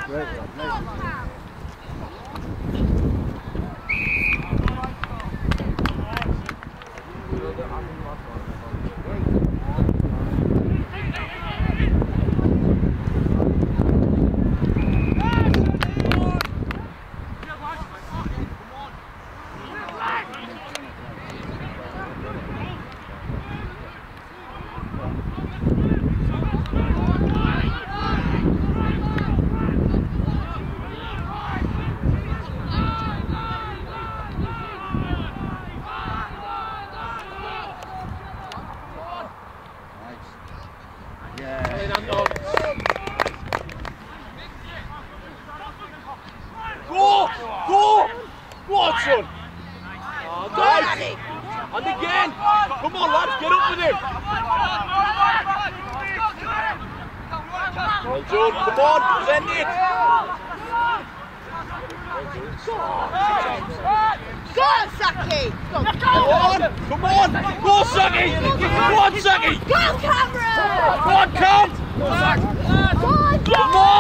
And again! Come on lads, get up with him! Well done, come on, send it! Go on, Saki! Come on! Go Saki! Go on Saki! Go Cameron! Go on Cam! Come on!